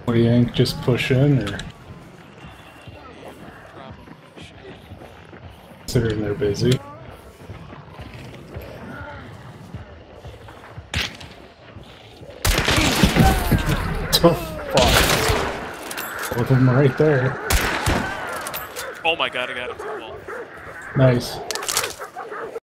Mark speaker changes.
Speaker 1: What do you think? Just push in, or considering they're busy? Oh fuck! Both of them right there.
Speaker 2: Oh my god, I got him. Well,
Speaker 1: Nice.